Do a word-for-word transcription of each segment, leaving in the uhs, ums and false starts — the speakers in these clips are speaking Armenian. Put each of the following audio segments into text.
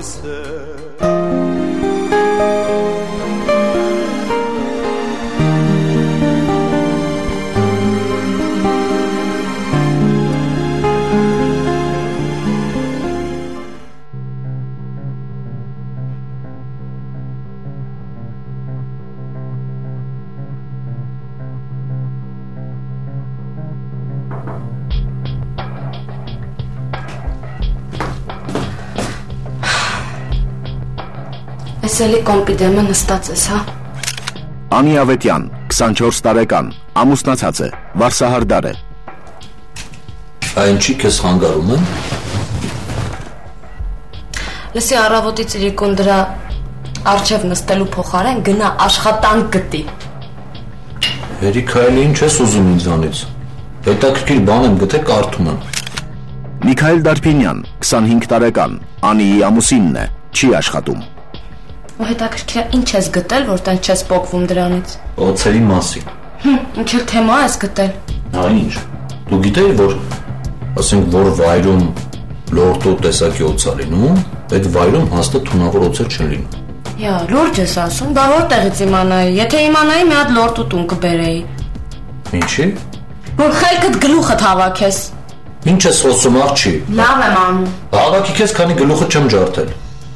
Էսելի կոմպիդեմը նստած ես, հա? Անի Ավետյան, քսանչորս տարեկան, ամուսնացած է, վարսահարդար է։ Այնչի քեզ խանգարում են։ Լսի առավոտի ծիրիկուն դրա առջև նստելու փոխարեն գնա աշխատանք գտի։ Հերիքայելի ինչ ես ուզում ինձանից։ Հետաքրքիր բան եմ գտե կարդում եմ։ Միքայել Դարփինյան, քսանհինգ տարեկան, Անիի ամուսինն է, չի աշխատում։ Ու հետաքրքիր ինչ ես գտել, որ տենց չես պոկվում դրանից։ Օձերի մասին։ Հմ, ինչ էլ թեմա ես գտել։ Հա ինչ։ Դու գիտեի, որ ասենք որ վայրում լորտո տեսակի օձ ա լինում, այդ վայրում հաստատ թունավոր օձեր չեն լինում։ Յա, լուրջ ես ասում, դա որտեղից իմանայի։ Եթե իմանայի, մի հատ լորտու տուն կբերեի։ Ինչի։ Որ խելքդ գլուխդ հավաքես։ Ինչ ես խոսում աղջի։ Լավ եմ անում։ Հավաքի քեզ, քանի գլուխը չեմ ջարդել։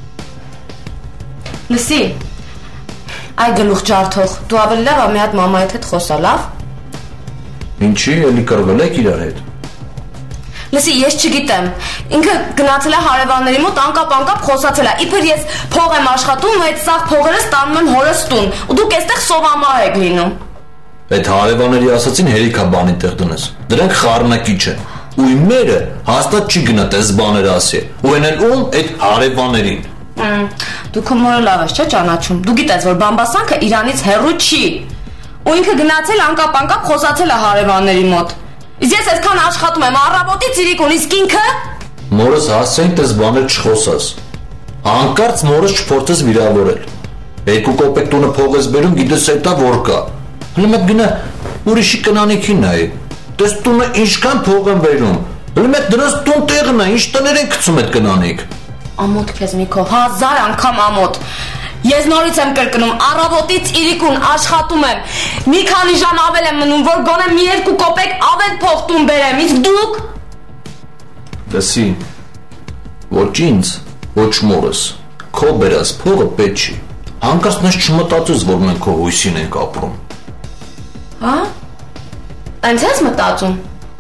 Լսի, այ գլուխ ջարդող, դու ավելի լավ ա մի հատ մամայիդ հետ խոսա, լավ։ Ինչի, էլի կռվել եք իրար հետ։ Լսի, ես չգիտեմ, ինքը գնացել է հարևանների մոտ անկապ-անկապ խոսացել է, իբր ես փող եմ աշխատում, այդ սաղ փողերը ստանում են հորս տուն, ու դուք էստեղ սովամահ եք լինում։ Այդ հարևանների ասացին հերիքա բանի տեղ դնես, դրանք խառնակիչ են, ու իմ մերը հաստատ չի գնա տես բաներ ասի, ու են էլ ում այդ հարևաներին։ Դու քո մորը լավ ես, չէ՞ ճանաչում։ Դու գիտես, որ բամբասանքը իրանից հեռու չի։ Ու ինքը գնացել անկապ-անկապ խոսացել է հարևանների մոտ։ Իսկ ես այսքան աշխատում եմ, առավոտի ծիրիկուն, իսկ ինքը։ Մորս հասցեին տես բաներ չխոսաս։ Հանկարծ մորս չփորձես վիրավորել։ Երկու կոպեկ տունը փող ես բերում, գիտես էտա որ կա։ Հələ մեկ գնա ուրիշի կնանիքին նայի։ Տես տունը ինչքան փող եմ բերում։ Հələ մեկ դրանց տուն տեղն է, ինչ տներ են գցում այդ կնանիք։ Ամոթ քեզ Միքո, հազար անգամ ամոթ։ Ես նորից եմ կրկնում, առավոտից իրիկուն աշխատում եմ, մի քանի ժամ ավել եմ մնում, որ գոնե մի երկու կոպեկ ավել փող տուն բերեմ, իսկ դուք։ Լսի, ոչ ինձ, ոչ մորս, քո բերած փողը պետք չի։ Հանկարծ նես չմտածես, որ մենք քո հույսին ենք ապրում։ Հա? Այնց ես մտածում։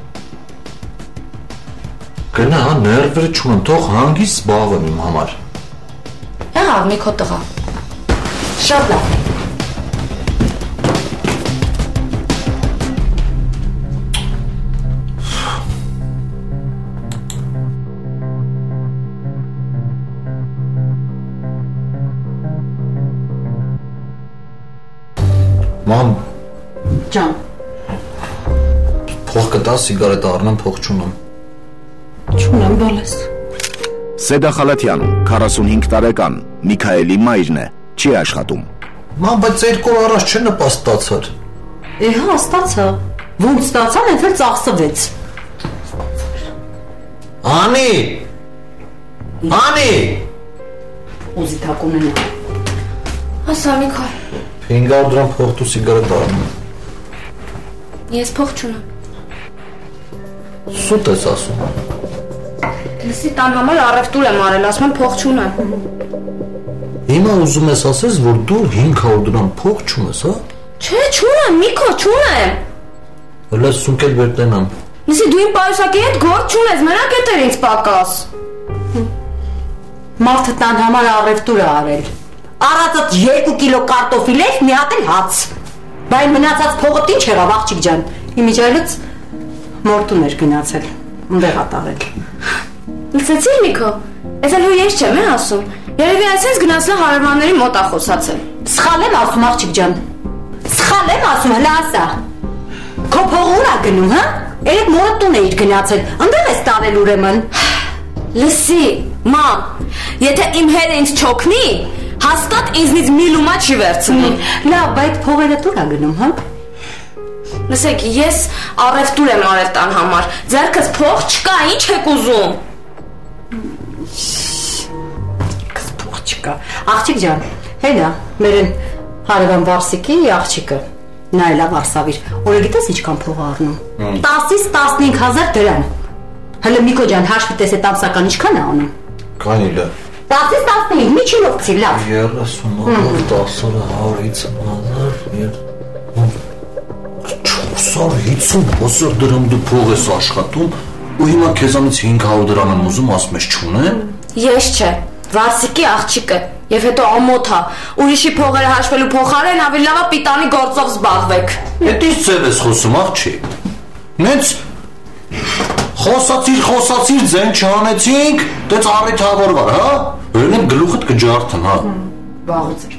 Գնա, հա, ներվերը չունեմ, թող հանգիստ զբաղվեմ իմ համար։ Եղավ, Միքո տղա։ Շատ լավ։ Մամ։ Ջան։ Փող կտա սիգարետ առնեմ, փող չունեմ։ Չունեմ բալես։ Սեդա Խալաթյան, քառասունհինգ տարեկան, Միքայելի մայրն է, չի աշխատում։ Ման, բայց երկու օր առաջ չէ նպաստացար։ Է հա, ստացա։ Ոնց ստացան, այդ էլ ծախսվեց։ Անի։ Անի։ Ուզի թակումն է։ Ասա Միքո։ հինգ հարյուր դրամ փող դու սիգարետ առնում։ Ես փող չունեմ։ Սուտ ես ասում։ Լսի, տան համար առևտուր եմ արել, ասում եմ փող չունեմ։ Հիմա ուզում ես ասես, որ դու հինգ հարյուր դրամ փող չունես, հա? Չէ, չունեմ, Միքո, չունեմ։ Հələ սունկել վեր տենամ։ Լսի, դու իմ պայուսակի հետ գործ չունես, մենակ էդ էր ինձ պակաս։ Մարդը տան համար առևտուր է արել։ Առածդ երկու կիլո կարտոֆիլ էր, մի հատ էլ հաց։ Բայց մնացած փողը ինչ եղավ, աղջիկ ջան։ Իմիջայլից մորտուն էր գնացել, ընդեղ ա տարել։ Լսեցի Միքո, ես էլ հույ ես չեմ է ասում։ Երևի այսպես գնացել հարևանների մոտ ա խոսացել։ Սխալ եմ ասում, աղջիկ ջան։ Սխալ եմ ասում, հլա ասա։ Քո փողը ուր ա գնում, հա? Երեք մորտուն էիր գնացել, ընդեղ ես տարել ուրեմն։ Լսի, մամ, եթե իմ հերը ինձ չօգնի, հաստատ ինձնից մի լումա չի վերցնի։ Լավ, բայց փողերը դուր ա գնում, հա? Լսեք, ես առևտուր եմ արել տան համար, ձեռքս փող չկա, ինչ եք ուզում։ չկա։ Աղջիկ ջան, հենա, մերեն հարևան Վարսիկի աղջիկը։ Նա էլա Վարսավիր։ Օրը գիտես ինչքան փող առնում։ տասից տասնհինգ հազար դրամ։ Հələ Միկո ջան, հաշվի տես այդ ամսական ինչքան է անում։ Կանիլը։ տասից տասնհինգ, միջինով ցի, լավ։ երեսուն հազար, տասը հազար, չորս հարյուր հիսուն հազար դրամ դու փող ես աշխատում ու հիմա քեզանից հինգ հարյուր դրամ եմ ուզում, ասում ես չունեմ։ Ես չէ, Վարսիկի աղջիկը, եւ հետո ամոթ է, ուրիշի փողերը հաշվելու փոխարեն ավելի լավ է պիտանի գործով զբաղվեք։ Էդ ինչ ձև ես խոսում, աղջի։ Նենց խոսացիր, խոսացիր, ձեն չանեցինք, դեց առիթավորվար, հա։ Վերնեմ գլուխդ կջարդեմ, հա։ Վաղուց էր։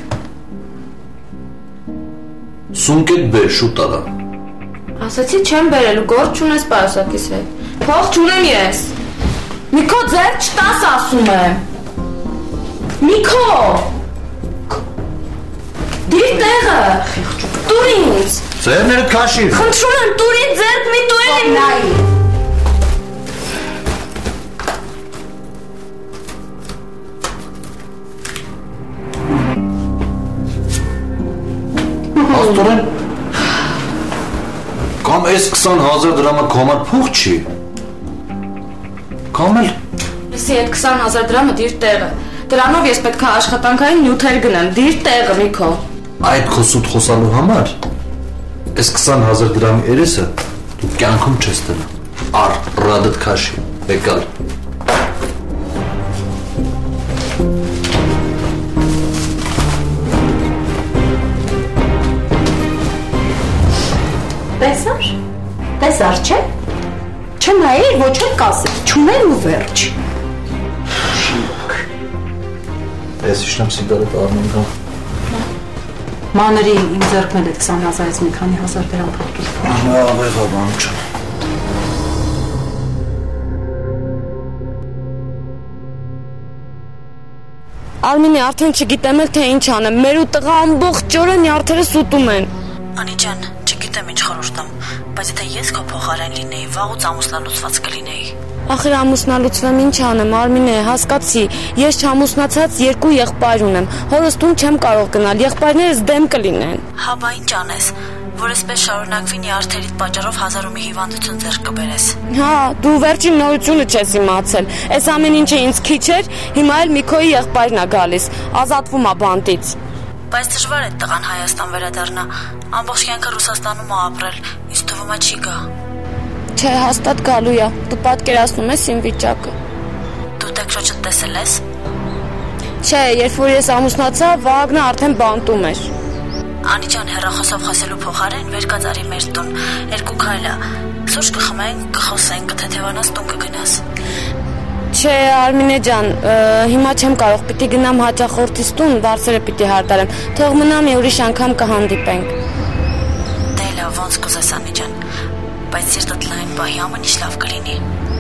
Սունկետ բեր, շուտ արա։ Ասացի չեմ բերելու, գործ չունես պարուսակիս հետ։ Փող չունեմ ես։ Միկո ձեր չտաս ասում եմ։ Միկո։ Դիր տեղը։ Տուր ինձ։ Ձերները քաշիր։ Խնդրում եմ, տուր ինձ ձեռք մի տուր եմ նայի։ Աստորեն, կամ այս քսան հազար դրամը քո համար փող չի, կամ էլ Լսի այդ քսան հազար դրամը դիր տեղը, դրանով ես պետք է աշխատանքային նյութեր գնեմ, դիր տեղը Միկո։ Այդ քո սուտ խոսալու համար, այս քսան հազար դրամի երեսը դու կյանքում չես տնա, առ ռադդ քաշի, եկալ։ Տեսար, տեսար չէ, չնայիր ոչ էլ կասել, չուներ ու վերջ։ Ես իշնեմ սիգարետ առնում կա։ Մաների իմ ձեռքն էլ է քսան հազարից մի քանի հազար դրամ փոխել։ Ահա աղեղա բան չեմ։ Արմինի արդեն չգիտեմ էլ թե ինչ անեմ, մեր ու տղա ամբողջ օրը նյարդերը սուտում են։ Անի ջան, չգիտեմ ինչ խորհուրդ եմ, բայց եթե ես քո փոխարեն լինեի, վաղուց ամուսնալուծված կլինեի։ Ախր ամուսնալուծվեմ ինչ անեմ, Արմինե, հասկացի, ես չամուսնացած երկու եղբայր ունեմ, հորս տուն չեմ կարող գնալ, եղբայրներս դեմ կլինեն։ Հա բա ինչ անես, որ այսպես շարունակվի նյարդերիդ պատճառով հազար ու մի հիվանդություն ձեռք կբերես։ Հա, դու վերջին նորությունը չես իմացել, այս ամեն ինչը ինձ քիչ էր, հիմա էլ Միկոյի եղբայրն է գալիս, ազատվում է բանտից։ Բայց դժվար է տղան Հայաստան վերադառնա, ամբողջ կյանքը Ռուսաստանում է ապրել, ինձ թվում է չի գա։ Չէ, հաստատ գալու է, դու պատկերացնում ես իմ վիճակը։ Դու տեքրոջդ տեսել ես։ Չէ, երբ որ ես ամուսնացա, Վագնը արդեն բանտում էր։ Անի ջան, հեռախոսով խոսելու փոխարեն վեր կացարի մեր տուն, երկու քայլ է, սուրճ կխմենք, կխոսենք, կթեթևանաս, տուն կգնաս։ Չէ, Արմինե ջան, հիմա չեմ կարող, պիտի գնամ հաճախորդից տուն, վարձերը պիտի հարդարեմ, թող մնա մի ուրիշ անգամ կհանդիպենք։ Դե լավ, ոնց կուզես Անի ջան, բայց սիրտդ լայն պահի ամեն ինչ լավ կլինի։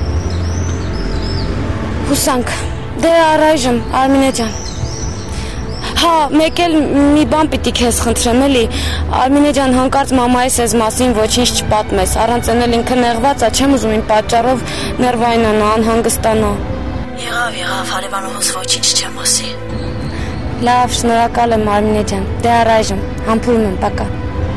Հուսանք, դե առայժմ, Արմինե ջան։ Հա, մեկ էլ մի բան պիտի քեզ խնդրեմ էլի, Արմինե ջան, հանկարծ մամայիս ես մասին ոչինչ չպատմես, առանց էնել ինքը նեղված է, չեմ ուզում իմ պատճառով ներվայնանա, անհանգստանա։ Եղավ, եղավ, հարևանուհուս ոչինչ չեմ ասի։ Լավ, շնորհակալ եմ Արմինե ջան, դե առայժմ, համբուրում եմ, պակա։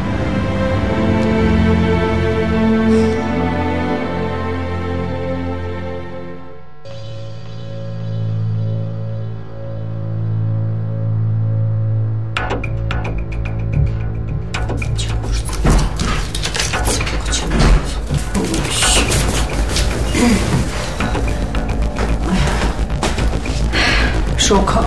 Շոքա։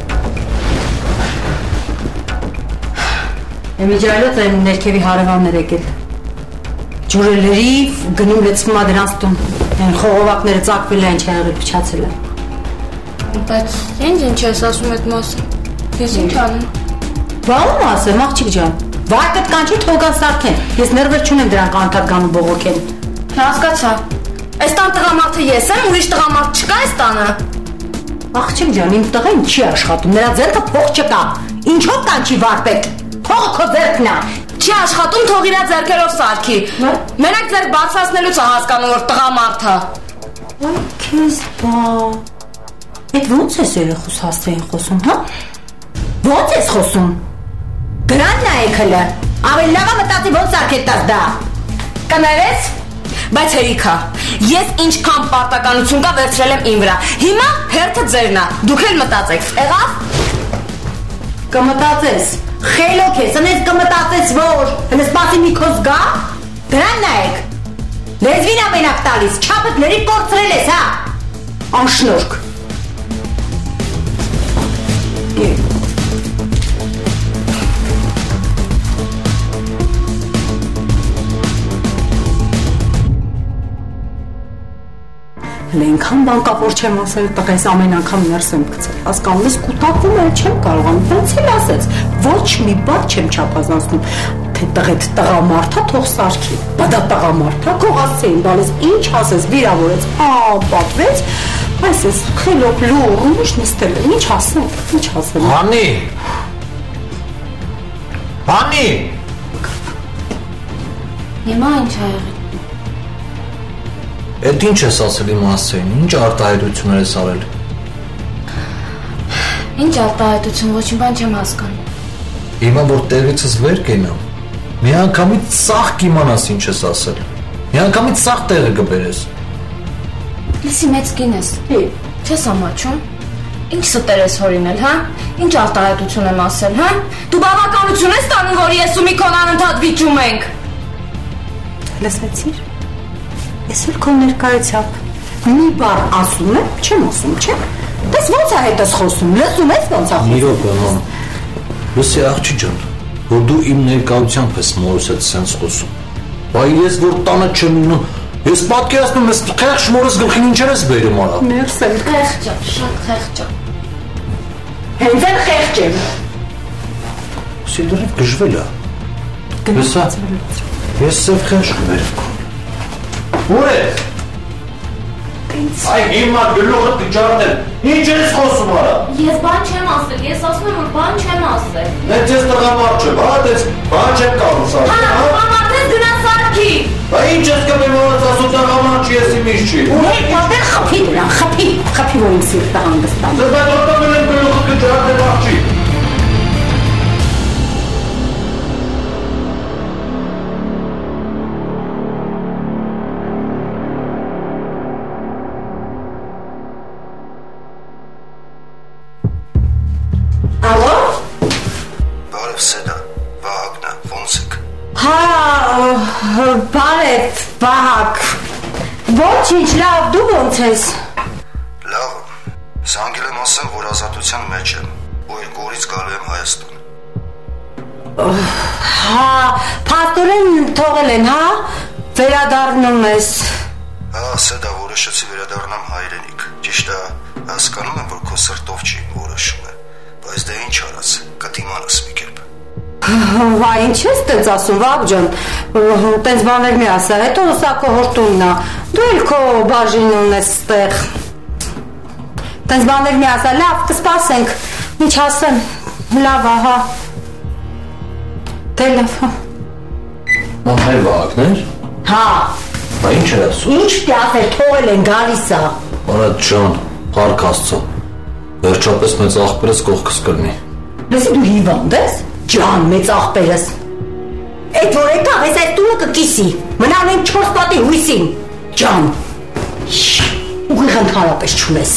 Էմիջայլոց այն ներքևի հարևաններ եկել։ Ջուրելերի գնում լեցվում է դրանց տուն։ Այն խողովակները ծակվել են, ինչ եղել փչացել է։ Բայց ինձ ինչ ես ասում այդ մասը։ Ես ինչ անեմ։ Բա՞ում ասեմ, աղջիկ ջան։ Վարկդ կանչի թողան սարքեն։ Ես ներվեր չունեմ դրանք անդադ գանու բողոքեն։ Հասկացա։ Այս տան տղամարդը ես եմ, ուրիշ տղամարդ չկա այս տանը։ Աղջիկ ջան, իմ տղեն չի աշխատում, նրա ձեռքը փող չկա։ Ինչով կանչի վարպետ։ Փողը քո ձեռքն է։ Չի աշխատում, թող իրա ձեռքերով սարքի։ Մենակ ձեռք բացասնելուց է հասկանում, որ տղամարդ է։ Այ քեզ բա։ Այդ ո՞նց ես երեխուս հասցեին խոսում, հա? Ո՞նց ես խոսում? Դրան նայեք հլը, ավելի լավ է մտածի ոնց արկետաս դա։ Կներես, բայց հերիքա, ես ինչքան պարտականություն կա վերցրել եմ իմ վրա, հիմա հերթը ձերն է, դուք էլ մտածեք, եղավ? Կմտածես, խելոք ես, ընես կմտածես որ, հլը սպասի մի քոզ գա, դրան նայեք, լեզվին ամենակ տալիս, չապըտ լրի կործրել ես, հա, անշնորք։ Լենքան բանկավոր չեմ ասել, տղես ամեն անգամ ներս եմ գցել, հասկանում ես կուտակվում էլ չեմ կարողանում, ոնց էլ ասեց, ոչ մի բան չեմ չափազանցնում, թե տղետ տղամարդա թող սարքի, բա դա տղամարդա կողացի են դալես, ինչ ասես, վիրավորեց, ապատվեց, այս ես խելոք լուր, ինչ նստել է, ինչ ասեմ, ինչ ասեմ։ Հանի, Հանի, Հիմա ինչ ա եղել։ Էդ ինչ ես ասել իմ հասցեին, ինչ արտահայտություններ ես արել։ Ինչ արտահայտություն, ոչ մի բան չեմ հասկանում։ Հիմա որ տեղիցս վեր կենամ, մի անգամից սաղ կիմանաս ինչ ես ասել, մի անգամից սաղ տեղը կբերես։ Լիսի մեծ կին ես, չես ամաչում, ինչ ստեր ես հորինել, հա, ինչ արտահայտություն եմ ասել, հա, դու բավականություն ես տանում, որ ես ու մի քոն անընդհատ վիճում ենք։ Լսվեցիր, ես էլ քո ներկայությամբ, մի բար ասում եմ, չեմ ասում, չէ, տես ոնց է հետս խոսում, լսում ես ոնց է խոսում։ Մի րոպե, մամ, լսի աղջի ջան, որ դու իմ ներկայությամբ ես մորս հետ սենց խոսում, բա ես որ տանը չեմ ունում, ես պատկերացնում ես խեղճ մորս գլխին ինչեր ես բերում արա։ Մերսել, Խեղճ եմ, շատ խեղճ եմ։ հենց էլ խեղճ եմ։ Սիդրիվ գժվել է։ Լսա, ես սև խեղճ կբերեմ։ Ուր ես։ Այ հիմա գլուխը կճարդել, ինչ ես խոսում արա։ Ես բան չեմ ասել, ես ասում եմ, որ բան չեմ ասել։ Դες ես տղամարդ չեմ, հա, դες բան չեմ կարող սարքի, Հա, հա։ տղամարդ ես գնա սարքի։ Բա ինչ ես կմեմ որած ասում տղամարդ չի, ես իմ ինչ չի։ Ուր պատեր խփի դրան, խփի, խփի որ իմ սիրտը հանգստան։ Դες դա տոտովել եմ գլուխը կճարդել աղջի։ Բարև, Վահագ, ոչինչ, լավ, դու ոնց ես։ Լավ, զանգել եմ ասեմ, որ ազատության մեջ եմ, ու երկու օրից գալու եմ Հայաստան։ Հա, փաստորեն թողել են, հա, վերադառնում ես։ Հա, Սեդա որոշեցի վերադառնամ հայրենիք, ճիշտ է, հասկանում եմ, որ քո սրտով չի որոշում է, բայց դա ինչ արած, կդիմանաս մի կերպ։ Վա, ինչ ես տենց ասում, Վահագ ջան, տենց բաներ մի ասա, հետո սա քո հորտունն է, դու էլ քո բաժինն ունես ստեղ, տենց բաներ մի ասա, լավ, կսպասենք, ինչ ասեմ, լավ, ահա, դե լավ, հա։ Մամ հայր Վահագներ, Հա, բա ինչ էր ասում։ ինչ պիտի ասել, թողել են, գալիս է։ Արադ ջան, փառք Աստծո, վերջապես մեծ աղբերս կողքս կրնի։ Լսի դու հիվանդ ես, ջան, մեծ աղբերս։ Այդ որ եկավ, ես այդ տունը կկիսի, մնան են չորս պատի հույսին, ջան, ուղիղ ընդհանրապես չունես։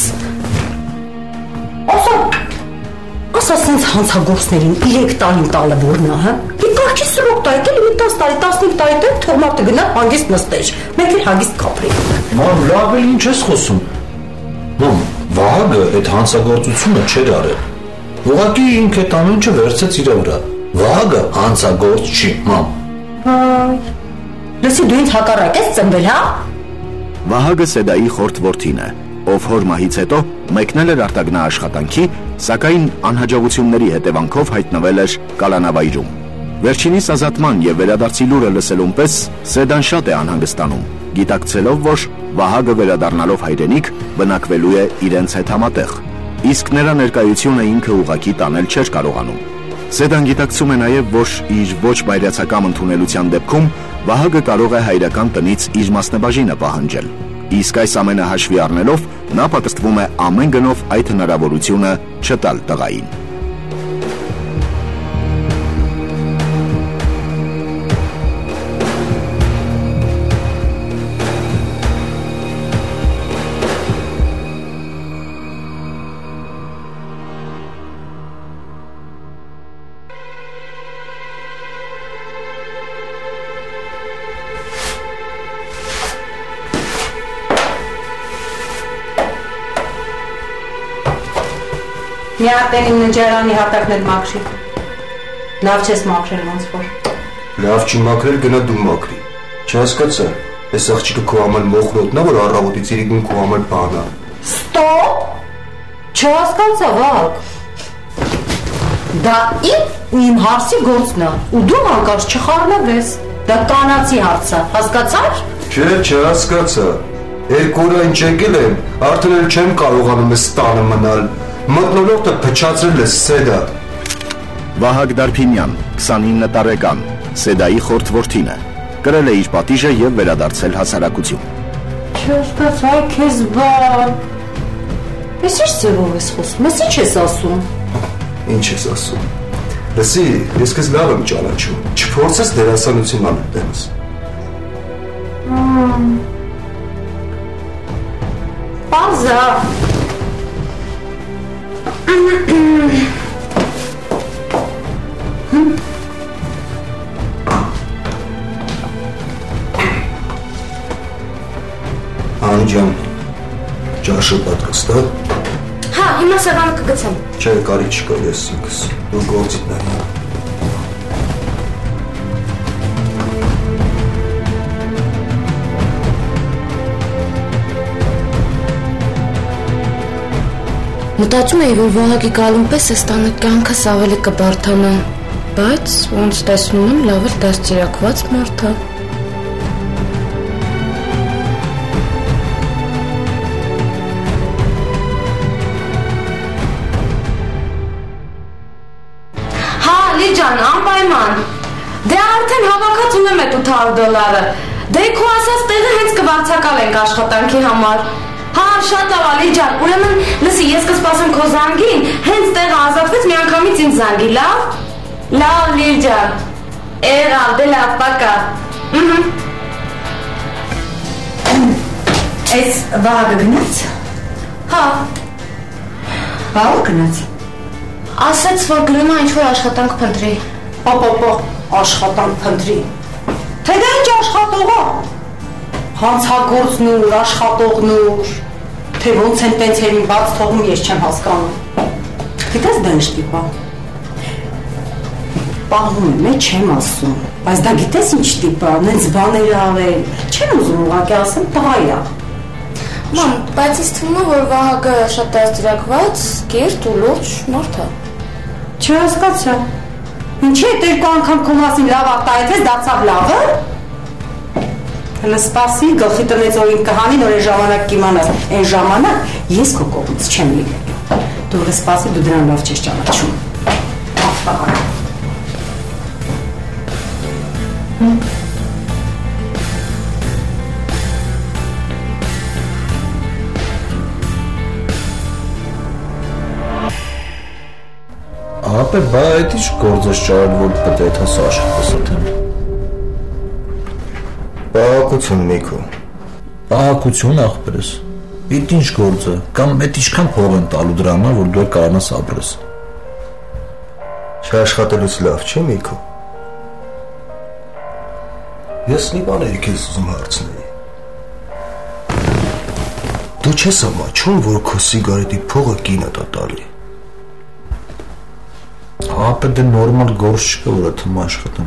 Ասա, ասա սենց հանցագործներին իրեք տարին տալը որնա, հա, մի կարգի սրոք տայք էլի մի տաս տարի, տասնիք տարի տեղ թող մարդը գնա հանգիստ նստեր, մենք էլ հանգիստ կապրենք։ Մամ, լավ էլ ինչ ես խոսում։ Մամ, Վահագը այդ հանցագործությունը չէր արել։ Ուղղակի ինքը այդ ամեն ինչը վերցրեց իր վրա։ Վահագը հանցագործ չի, մամ։ Այ, լսի դու ինձ հակառակ ես ծնվել, հա։ Վահագը Սեդայի խորթ որդին է, ով հոր մահից հետո մեկնել էր արտագնա աշխատանքի, սակայն անհաջողությունների հետևանքով հայտնվել էր կալանավայրում։ Վերջինիս ազատման եւ վերադարձի լուրը լսելուն պես Սեդան շատ է անհանգստանում, գիտակցելով, որ Վահագը վերադառնալով հայրենիք բնակվելու է իրենց հետ համատեղ, իսկ նրա ներկայությունը ինքը ուղակի տանել չէր կարողանում։ Սեդան գիտակցում է նաեւ, որ իր ոչ բայրացակամ ընդունելության դեպքում Վահագը կարող է հայրական տնից իր մասնաբաժինը պահանջել, Իսկ այս ամենը հաշվի առնելով նա պատրաստվում է ամեն գնով այդ հնարավորությունը չտալ տղային։ Մի հատեն իմ նջարանի հատակն էլ մաքրի։ Լավ չես մաքրել ոնց որ։ Լավ չի մաքրել, գնա դու մաքրի։ Չհասկացա, այս աղջիկը քո համար մոխրոտն է, որ առավոտից իրիկուն քո համար բան է։ Ստոպ։ Չհասկացա, Վահագ։ Դա իմ ու իմ հարսի գործն է, ու դու հանկարծ չխառնվես։ Դա կանացի հարց է, հասկացար։ Չէ, չհասկացա։ Երկու օր ինչ եկել եմ, արդեն էլ չեմ կարողանում այս տանը մնալ։ Մտնոլորտը փչացրել է Սեդա։ Վահագ Դարփինյան, քսանինը տարեկան, Սեդայի խորթ որդին է, կրել է իր պատիժը և վերադարձել հասարակություն։ Չհասկացա, քեզ բան։ Ես ինչ ձևով ես խոսում, ես ինչ ես ասում։ Ինչ ես ասում։ Լսի, ես քեզ լավ եմ ճանաչում, չփորձես դերասանություն անել դեմս։ Պարզա։ Անջան, ճաշը պատրաստ է։ Հա, հիմա սեղանը կգցեմ։ Չէ, կարիք չկա, ես ինքս, դու գործիդ նայ։ Մտածում էի, որ Վահագի գալուն պես այս տանը կյանքս ավելի կբարդանա, բայց ոնց տեսնում եմ, լավ էլ դաստիարակված մարդ է։ Հա, Լիջան, անպայման։ Դե արդեն հավաքած ունեմ այդ ութ հարյուր դոլարը։ Դե քո ասած տեղը հենց կվարձակալենք աշխատանքի համար։ Հա, շատ լավ, Ալիջան, ուրեմն, լսի, ես կսպասեմ քո զանգին, հենց տեղը ազատվեց միանգամից ինձ զանգի, լավ։ Լավ, Լիջան։ Եղավ, դե լավ, պակա։ Այս Վահագը գնաց։ Հա։ Բա ո՞ր գնաց։ Ասաց, որ գնում է ինչ-որ աշխատանք փնտրի։ Պապապա, աշխատանք փնտրի։ Թե դա ինչ աշխատող է։ Հանցագործնուր, աշխատողնուր, թե ոնց են տենց հերին բաց թողում, ես չեմ հասկանում։ Գիտես դա ինչ տիպ է։ Պահում եմ, է չեմ ասում, բայց դա գիտես ինչ տիպ է, նենց բաներ արել, չեմ ուզում ուղղակի ասեմ, տղա է։ Ման, բայց ինձ թվում է, որ Վահագը շատ դաստիարակված, կիրթ ու լուրջ մարդ է։ Չհասկացա։ Ինչի՞ է երկու անգամ քո մասին լավ արտահայտվեց, դարձավ լավը։ Հələ սպասի, գլխի տնեց օրին կհանի, նոր այն ժամանակ կիմանաս, այն ժամանակ ես քո կողմից չեմ լինելու։ Դու հələ սպասի, դու դրան լավ չես ճանաչում։ Ապե, բա այդ ինչ գործ ես ճարել, որ պետք է այս աշխատես աթեմ։ Պահակություն, Միքո։ Պահակություն, ախպերս։ Այդ ինչ գործ է, կամ այդ ինչքան փող են տալու դրա համար, որ դու կարողանաս ապրես։ Չաշխատելուց լավ չէ, Միքո։ Ես մի բան էի քեզ ուզում հարցնեի։ Դու չես ամաչում, որ քո սիգարետի փողը կինը տա տալի։ Ապե դե նորմալ գործ չկա, որ աթեմ աշխատեմ։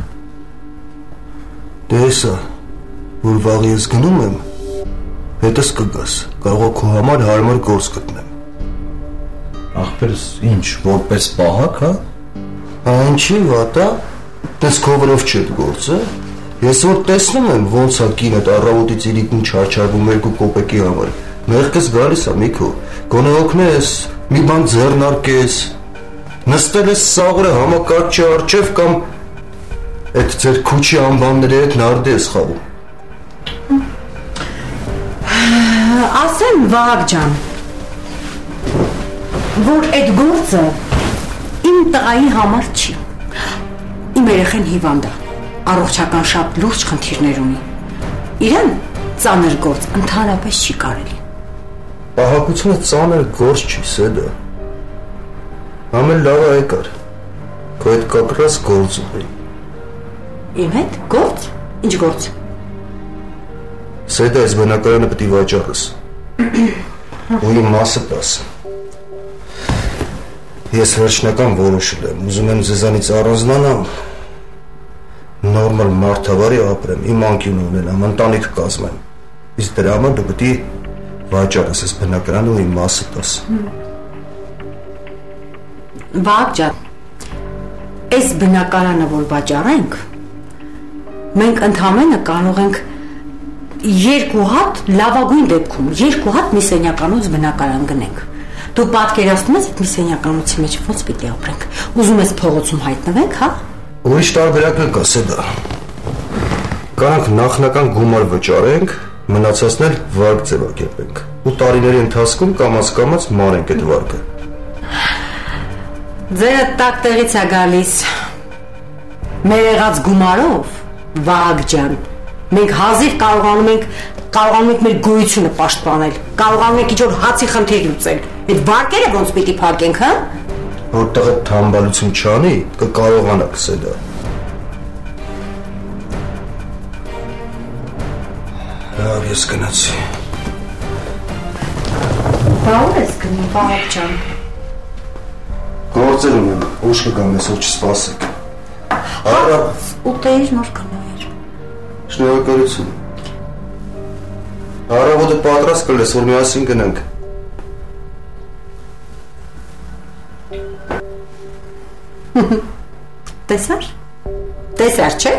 Դե էսա, որ վաղ ես գնում եմ, հետս կգաս, կարող է քո համար հարմար գործ գտնեմ։ Ախպերս, ինչ, որպես պահակ, հա։ Անչի վատա, տես քո վրով չէ գործը։ Ես որ տեսնում եմ ոնց է կինդ առավոտից իրիկուն չարչարվում երկու կոպեկի համար, մեղքս գալիս է, Միքո, գոնե օգնես, մի բան ձեռնարկես, նստել ես սաղրը համակարգչի առջև կամ այդ ձեր քուչի անբանների հետ նարդի ես խաղում։ ասեմ Վահագ ջան, որ այդ գործը իմ տղայի համար չի։ Իմ երեխան հիվանդ է, առողջական շատ լուրջ խնդիրներ ունի։ Իրեն ծանր գործ ընդհանրապես չի կարելի։ Պահակությունը ծանր գործ չի, Սեդա։ Ամեն լավ է եկար։ Քո հետ կապրած գործ ունի։ Իմ հետ գործ։ Ինչ գործ։ Սեդա, ես բնակարանը պետք է վաճառես։ Ու իմ մասը տաս։ Ես վերջնական որոշել եմ, ուզում եմ ձեզանից առանձնանամ, նորմալ մարդավարի ապրեմ, իմ անկյուն ունենամ, ընտանիք կազմեմ։ Իսկ դրա համար դու պետք է վաճառես ես բնակարանը ու իմ մասը տաս։ Վահագ ջան, այս բնակարանը որ վաճառենք, մենք ընդհանրապես կարող ենք երկու հատ լավագույն դեպքում երկու հատ մի սենյականոց բնակարան գնենք։ Դու պատկերացնում ես այդ մի սենյականոցի մեջ ոնց պիտի ապրենք։ Ուզում ես փողոցում հայտնվենք, հա։ Ուրիշ տարբերակներ կա, Սեդա։ Կանանք նախնական գումար վճարենք, մնացածն էլ վարկ ձևակերպենք։ Ու տարիների ընթացքում կամաց-կամաց մարենք այդ վարկը։ Ձերը տակ տեղից է գալիս։ Մեր եղած գումարով, Վահագ ջան, մենք հազիվ կարողանում ենք կարողանում ենք մեր գոյությունը պաշտպանել, կարողանում ենք ինչ-որ հացի խնդիր լուծել։ Այդ վարկերը ոնց պիտի փակենք, հա։ Որտեղ թամբալություն չանի, կկարողանաք, Սեդա։ Լավ, ես գնացի։ Բա ուր ես գնում, Վահագ ջան։ Գործեր ունեմ, ուշ կգամ այսօր չսպասեք։ Արա, ուտեիր նոր կնոյր։ շնորհակալություն։ Առավոտը պատրաստ կլես, որ միասին գնանք։ Տեսար։ Տեսար, չէ։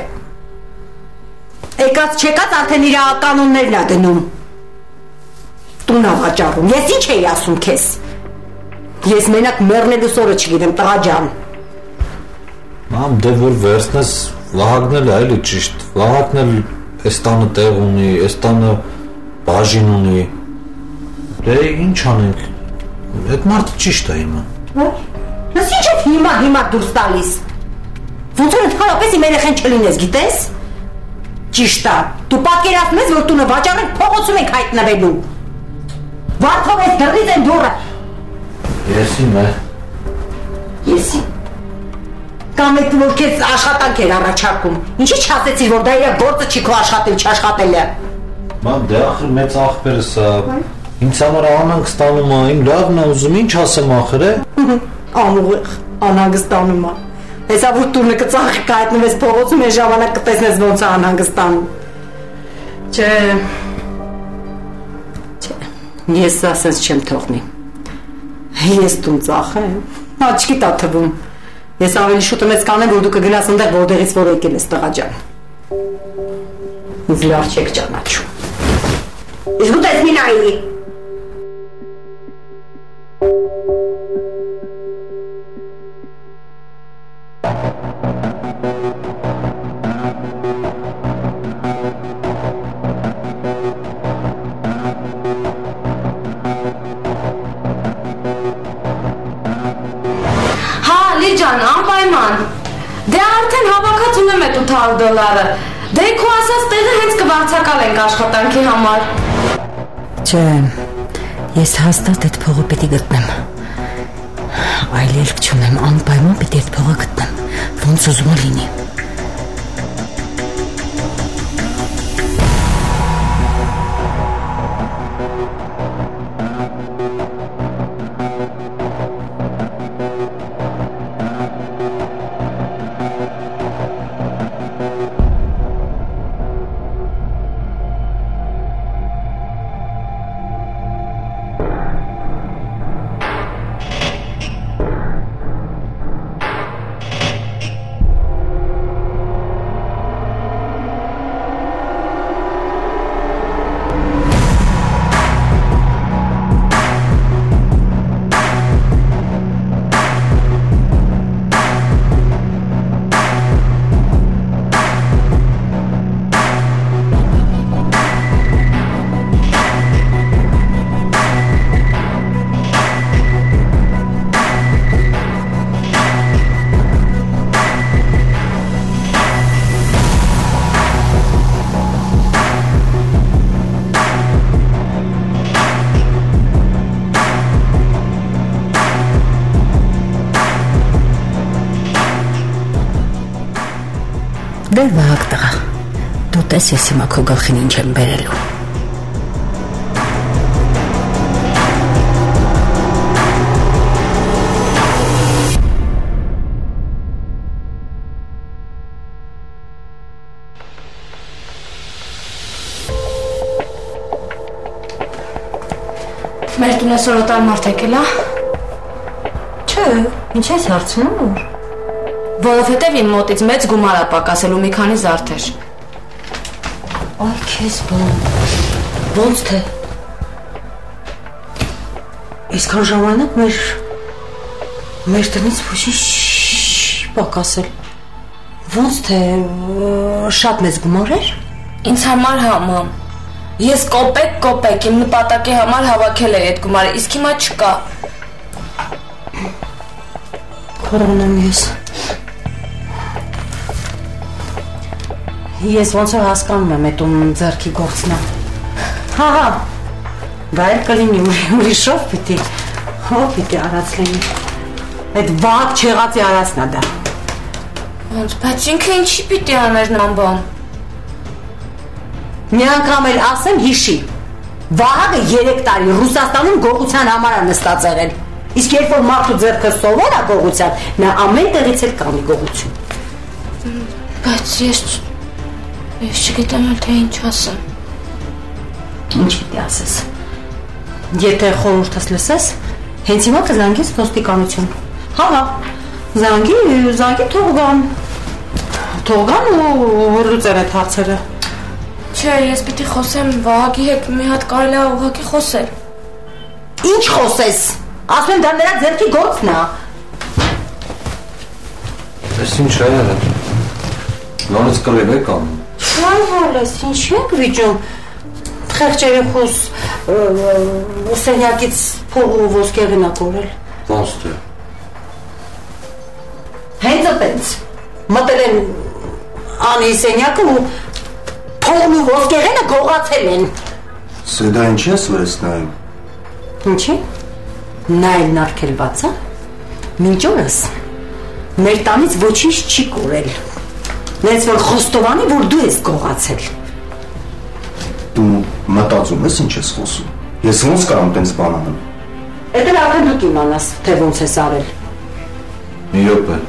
Եկած չեկած արդեն իր կանոններն է դնում։ Տուն ա վաճառում։ Ես ինչ էի ասում քեզ։ Ես մենակ մեռնելու սորը չգիտեմ, տղա ջան։ Մամ, դե որ վերցնես Վահագն էլ է, էլի ճիշտ։ Վահագն էլ այս տանը տեղ ունի, այս տանը բաժին ունի։ Դե ինչ անենք։ Այդ մարդը ճիշտ է հիմա։ Ես ինչ է հիմա հիմա դուրս տալիս։ Ոնց որ ընդհանրապես իմ երեխան չլինես, գիտես։ Ճիշտ է։ Դու պատկերացնում ես, որ տունը վաճառենք, փողոցում ենք հայտնվելու։ Վարդով ես դրից են դուրը։ Եսիմ է։ Եսի։ Կամ այդ որ քեզ աշխատանք էր առաջարկում։ Ինչի՞ չասեցիր, որ դա իր գործը չի քո աշխատել, չաշխատելը։ Մամ, դե ախր մեծ ախպերս է։ Ինձ համար անհանգստանում է, իմ լավն է ուզում, ինչ ասեմ ախր է։ Անուղեղ, անհանգստանում է։ Հեսա որ տուրնը կծախի կայտնվես փողոցում, այս ժամանակ կտեսնես ոնց է անհանգստանում։ Չէ։ Չէ։ Ես ասես չեմ թողնի։ Ես տուն ծախեմ։ Աչքի տա թվում։ Ես ավելի շուտ մեծ կանեմ, որ դու կգնաս այնտեղ, որտեղից որ եկել ես, տղա ջան։ Ինձ լավ չեք ճանաչում։ Իսկ դու դες մի նայի։ Ջան, անպայման։ Դե արդեն հավաքած ունեմ այդ ութ հարյուր դոլարը։ Դե քո ասած տեղը հենց կվարձակալենք աշխատանքի համար։ Չէ, ես հաստատ այդ փողը պիտի գտնեմ։ Այլ ելք չունեմ, անպայման պիտի այդ փողը գտնեմ, ոնց ուզում լինի։ բերել Վահագ տղա։ Դու տես ես հիմա քո գլխին ինչ եմ բերելու։ Մեր տուն ես օրոտար մարդ եկել, հա? Չէ, ինչ ես հարցնում։ Որովհետև իմ մոտից մեծ գումար ա պակասել ու մի քանի զարդեր։ Այ քեզ բան։ Ոնց թե։ Այսքան ժամանակ մեր մեր տնից ոչինչ պակասել։ Ոնց թե շատ մեծ գումար էր։ Ինձ համար հա, մամ։ Ես կոպեկ կոպեկ իմ նպատակի համար հավաքել էի այդ գումարը, իսկ հիմա չկա։ Խորոնում ես։ Ես ոնց որ հասկանում եմ այդ ում ձեռքի գործն է։ Հա, հա։ Դա էլ կլինի ուրիշով պիտի։ Հո պիտի արած լինի։ Այդ վաղ չեղածի արածն է դա։ Ոնց, բայց ինքը ինչի պիտի աներ նման բան։ Մի անգամ էլ ասեմ հիշի։ Վահագը երեք տարի Ռուսաստանում գողության համար է նստած եղել։ Իսկ երբ որ մարդու ձեռքը սովոր է գողության, նա ամեն տեղից էլ կանի գողություն։ Բայց ես ես չգիտեմ էլ թե ինչ ասեմ։ Ինչ պիտի ասես։ Եթե խորհուրդս լսես, հենց հիմա կզանգես ոստիկանություն։ Հա, հա։ Զանգի, զանգի թող գան։ Թող գան ու լուծեն այդ հարցերը։ Չէ, ես պիտի խոսեմ Վահագի հետ, մի հատ կարելի է ուղղակի խոսել։ Ինչ խոսես։ Ասում եմ դա նրա ձեռքի գործն է։ Ես ինչ այլ է։ Նորից կռիվ եք անում։ Այ հալես, ինչ եք վիճում։ Խեղճերի խոս սենյակից փող ու ոսկեղին ա կորել։ Ոնց թե։ Հենց այդպես։ Մտել են անի սենյակը ու փողն ու ոսկեղենը գողացել են։ Սեդա ինչ ես վրես նայում։ Ինչի։ Նայել նարգելված է։ Մինչ օրս մեր տանից ոչինչ չի կորել։ Նենց որ խոստովանի, որ դու ես գողացել։ Դու մտածում ես ինչ ես խոսում։ Ես ոնց կարամ տենց բան անեմ։ Էդ էլ արդեն դու իմանաս, թե ոնց ես արել։ Մի րոպե։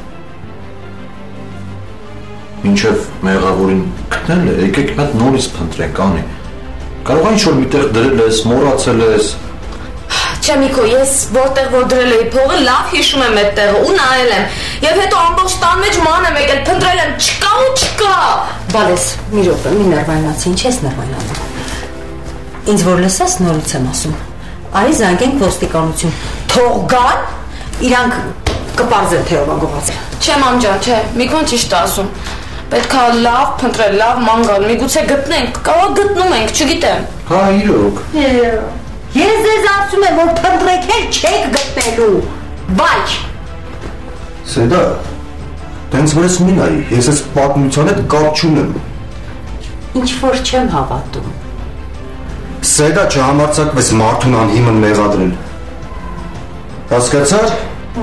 Մինչև մեղավորին գտնել է, եկեք մենք նորից փնտրենք, անի։ Կարող է ինչ-որ միտեղ դրել ես, մոռացել ես։ Չէ Միքո, ես որտեղ որ դրել էի փողը, լավ հիշում եմ այդ տեղը ու նայել եմ։ Եվ հետո ամբողջ տան մեջ ման եմ եկել, փնտրել եմ, չկա ու չկա։ Բալես, մի րոպե, մի նրվայնացի, ինչ ես նրվայնանում։ Ինձ որ լսես նորից եմ ասում։ Արի զանգենք ոստիկանություն։ Թող գան, իրանք կպարզեն թե ով է գողացել։ Չէ մամ ջան, չէ, Միքոն ճիշտ է ասում։ Պետք է լավ փնտրել, լավ ման գալ, միգուցե գտնենք, կարող գտնում ենք, չգիտեմ։ Հա, իրոք։ Ես ձեզ ասում եմ, որ փնտրեք էլ չեք գտնելու։ Վայ։ Սեդա, տենց վրես մի նայի, ես ես պատմության հետ կապ չունեմ։ Ինչ որ չեմ հավատում։ Սեդա չհամարձակվես մարդուն անհիմն մեղադրել։ Հասկացար։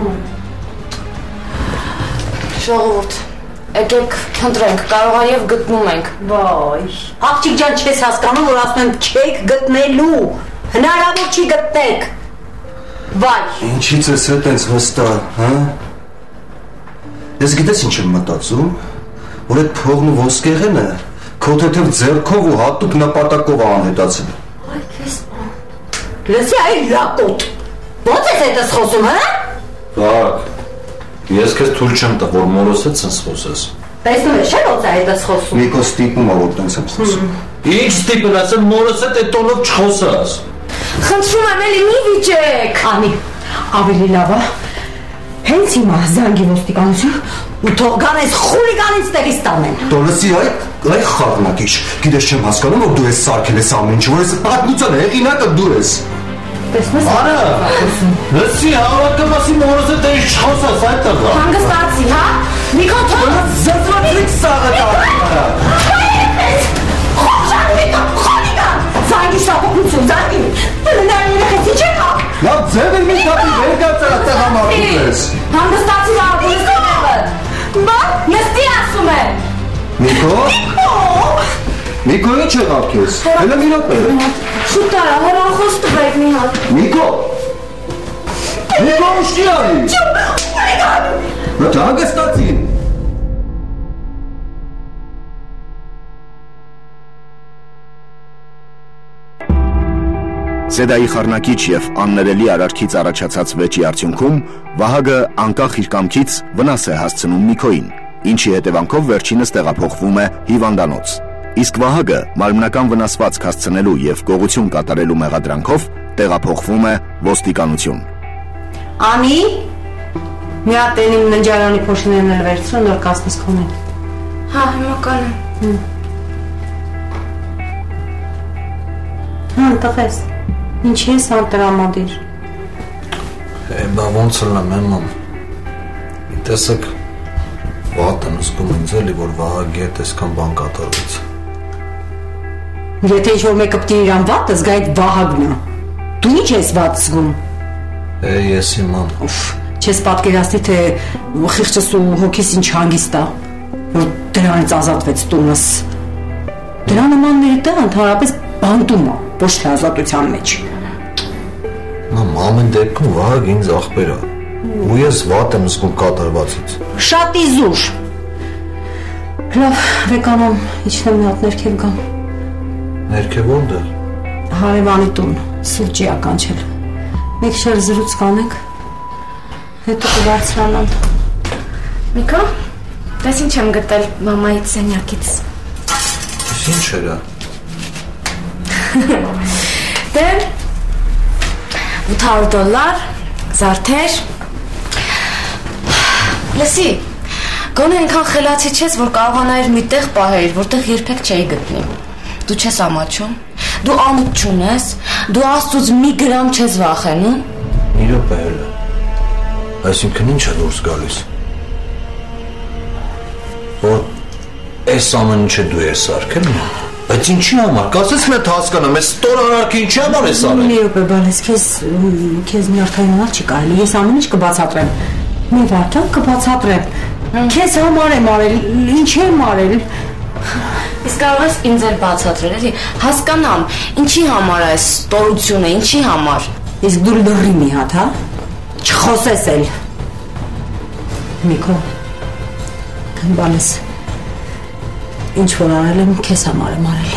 Ժողովուրդ, եկեք փնտրենք, կարող է եւ գտնում ենք։ Վայ, աղջիկ ջան, չես հասկանում, որ ասում եմ չեք գտնելու։ Հնարավոր չի գտնեք։ Վայ։ Ինչից ես է տենց վստահ, հա։ Ես գիտես ինչ եմ մտածում, որ այդ փողն ու ոսկեղենը քո թեթև ձեռքով ու հատուկ նպատակով անհետացել։ Այ քեզ բան։ Լսի այ լակոտ։ Ո՞նց ես այդպես խոսում, հա։ Վահագ, ես քեզ թույլ չեմ տա, որ մորոս հետ սենց խոսես։ Տեսնում ես, չէ՞ ոնց է այդպես խոսում։ Միքո ստիպում ա որ տենց եմ խոսում։ Ինչ ստիպել ասեմ, մորոս հետ այդ տոնով չխոսաս։ Խնդրում եմ, էլի մի վիճեք։ Անի, ավելի լավ է։ Հենց հիմա զանգի ոստիկանություն ու թող գան այս խուլիգանից տեղից տանեն։ Դոլսի այ այ խառնակիչ։ Գիտես չեմ հասկանում որ դու ես սարքել ես ամեն ինչ, որ ես պատմության հեղինակը դու ես։ Տեսնես։ Արա, լսի հավաքամասի մորոս հետ ինչ չխոսաս այդ տղա։ Հանգստացի, հա։ Միքո թող Զզվացրիք սաղը տա։ Խոշան միտը, խոլիգան։ Զանգի շապոկություն, զանգի։ Նրան երեխեցի չեք հա։ Լավ ձևը մի կապի վեր գացել այդտեղ համարում ես։ Հանգստացի լավ, ես կողը։ Բա, նստի ասում եմ։ Նիկո։ Նիկո, ի՞նչ եղավ քեզ։ Հələ մի րոպե։ Շուտ արա, հեռախոս տվեք մի հատ։ Նիկո։ Նիկո, ուշքի արի։ Մտա հագստացին։ Սեդայի խառնակիչ եւ աններելի արարքից առաջացած վեճի արդյունքում Վահագը անկախ իր կամքից վնաս է հասցնում Նիկոին, ինչի հետևանքով վերջինս տեղափոխվում է հիվանդանոց։ Իսկ Վահագը մարմնական վնասվածք հասցնելու եւ գողություն կատարելու մեղադրանքով տեղափոխվում է ոստիկանություն։ Անի, մի հատ իմ ննջարանի փոշիներն էլ վերցրու, նոր կասնես քոնեն։ Հա, հիմա կանեմ։ Հա, տղես։ Ինչի ես անտրամադիր։ Է, բա ոնց լամ եմ մամ։ Տեսեք, վատ եմ զգում ինձ էլի, որ Վահագի հետ այսքան բան կատարվեց։ Եթե ինչ-որ մեկը պտի իրան վատ է, զգա այդ Վահագն է։ Դու ինչ ես վատ զգում։ Է, ես իմ մամ։ Ուֆ, չես պատկերացնի, թե խիղճս ու հոգիս ինչ հանգիստ է, որ դրանից ազատվեց տունս։ Դրա նմանների տեղ ընդհանրապես բանտում է, ոչ թե ազատության մեջ։ Մամ, ամեն դեպքում Վահագ ինձ աղբեր է, ու ես վատ եմ զգում կատարվածից։ Շատ իզուր։ Լավ, վեկանամ, իջնեմ մի հատ ներքև գամ։ Ներքև ո՞րտեղ։ Հարևանի տուն, սուրճի ականչել։ Մեկ շեր զրույց կանենք, հետո կբարձրանալ։ Նիկո, տես ինչ եմ գտել մամայից սենյակից։ Ես ինչ էրա։ Դե ութ հարյուր դոլար, զարդեր։ Լսի, գոնե այնքան խելացի չես, որ կարողանայիր մի տեղ պահեիր, որտեղ երբեք չէի գտնի։ Դու չես ամաչում, դու անուտ չունես, դու Աստծուց մի գրամ չես վախենում։ Մի րոպե հələ։ Այսինքն ինչ է դուրս գալիս։ Որ այս ամեն ինչը դու ես սարքել։ Բայց ինչի համար, կասես մետ հասկանամ, ես ստոր արարքը ինչի համար ես արել։ Մի րոպե, բալես, քեզ քեզ նյարդայնանալ չի կարելի, ես ամեն ինչ կբացատրեմ։ Մի վարդան կբացատրեմ։ Քեզ համար եմ արել, ինչ եմ արել։ Իսկ կարող ես ինձ էլ բացատրել, էլի, հասկանամ, ինչի համար է ստորությունը, ինչի համար։ Իսկ դու լռի մի հատ, հա։ Չխոսես էլ։ Նիկո, բալես, ինչ որ արել եմ, քեզ համար եմ արել։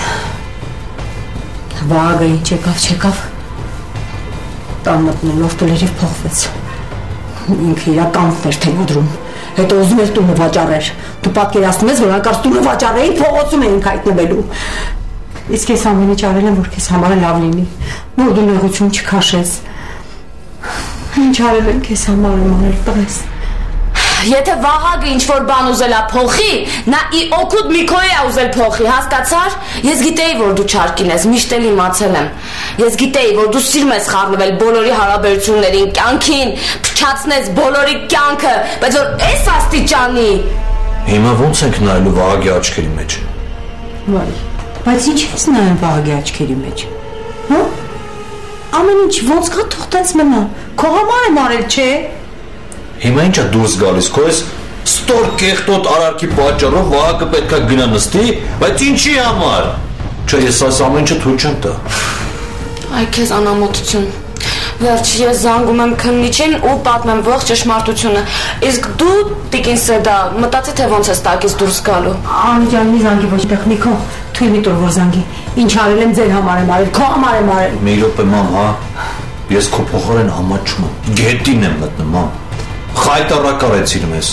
Վահագը ինչ եկավ, չեկավ, տան մտնելով տուլերիվ փոխվեց։ Ինքը իրա կանքն էր թելադրում, հետո ուզում էր տունը վաճառեր։ Դու պատկերացնում ես, որ հանկարծ տունը վաճառեին, փողոցում էինք հայտնվելու։ Իսկ ես ամեն ինչ արել եմ, որ քեզ համար լավ լինի, որ դու նեղություն չքաշես։ Ինչ արել եմ, քեզ համար եմ արել, տղես։ Եթե Վահագը ինչ-որ բան ուզել է փոխի, նա ի օգուտ Միկոյի է ուզել փոխի, հասկացար։ Ես գիտեի, որ դու չարքին ես, միշտ էլ իմացել եմ։ Ես գիտեի, որ դու սիրում ես խառնվել բոլորի հարաբերություններին, կյանքին, փչացնես բոլորի կյանքը, բայց որ էս աստիճանի։ Հիմա ո՞նց ենք նայելու Վահագի աչքերի մեջ։ Վայ, բայց ինչ ես նայում Վահագի աչքերի մեջ։ Հա? Ամեն ինչ ոնց կա թող տենց մնա։ Քո համար եմ արել, չէ՞։ Հիմա ինչ է դուրս գալիս, քո ես ստոր կեղտոտ արարքի պատճառով Վահագը պետքա գնա նստի, բայց ինչի համար։ Չէ, ես այս ամեն ինչը թույլ չեմ տա։ Այ քեզ անամոթություն։ Վերջ ես զանգում եմ քննիչին ու պատմեմ ողջ ճշմարտությունը։ Իսկ դու տիկին Սեդա մտածի թե ոնց ես տակից դուրս գալու։ Անի ջան, մի զանգի ոչ տեխնիկո, թույլ մի տուր որ զանգի։ Ինչ արել եմ ձեր համար եմ արել, քո համար եմ արել։ Մի րոպե մամ, հա։ Ես քո փոխարեն համաչում եմ։ Գետին եմ մտնում, մամ։ Խայտարակարեցիր մեզ։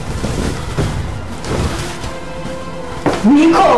Նիկո։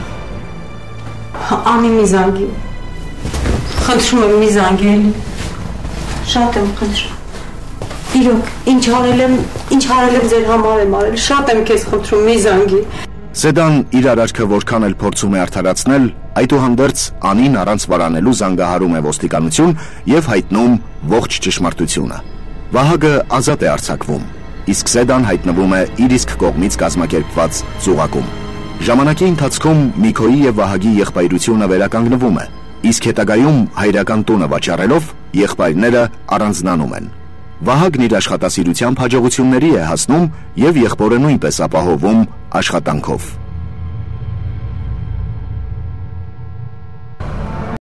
Անի մի զանգի։ Խնդրում եմ մի զանգի էլի։ Շատ եմ խնդրում։ Իրոք, ինչ արել եմ, ինչ արել եմ ձեր համար եմ արել, շատ եմ քեզ խնդրում մի զանգի։ Սեդան իր արարքը որքան էլ փորձում է արդարացնել, այդուհանդերձ Անին առանց վարանելու զանգահարում է ոստիկանություն եւ հայտնում ողջ ճշմարտությունը։ Վահագը ազատ է արձակվում, իսկ Սեդան հայտնվում է իր իսկ կողմից կազմակերպված ծուղակում։ Ժամանակի ընթացքում Միկոյի եւ Վահագի եղբայրությունը վերականգնվում է, իսկ հետագայում հայրական տունը վաճառելով եղբայրները առանձնանում են։ Վահագն իր աշխատասիրությամբ հաջողությունների է հասնում եւ եղբորը նույնպես ապահովում աշխատանքով։